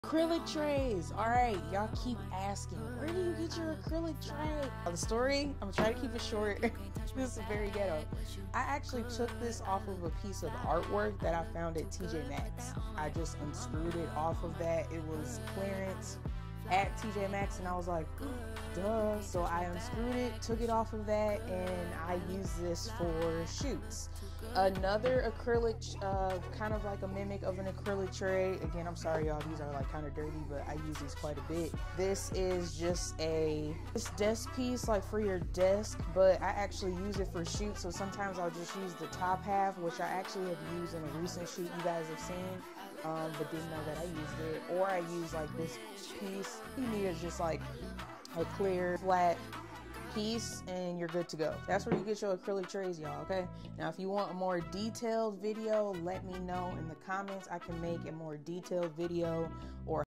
Acrylic trays. All right, y'all keep asking, where do you get your acrylic tray? The story, I'm gonna try to keep it short. This is very ghetto. I actually took this off of a piece of artwork that I found at TJ Maxx. I just unscrewed it off of that. It was clearance at TJ Maxx, and I was like, duh. So I unscrewed it, took it off of that, and I use this for shoots. Another acrylic, kind of like a mimic of an acrylic tray. Again, I'm sorry y'all, these are like kind of dirty, but I use these quite a bit. This is just this desk piece like for your desk, but I actually use it for shoots. So sometimes I'll just use the top half, which I actually have used in a recent shoot you guys have seen, but didn't know that I used it. Or I use like this piece. You need is just like a clear flat piece and you're good to go. That's where you get your acrylic trays, y'all. Okay, now if you want a more detailed video, let me know in the comments. I can make a more detailed video or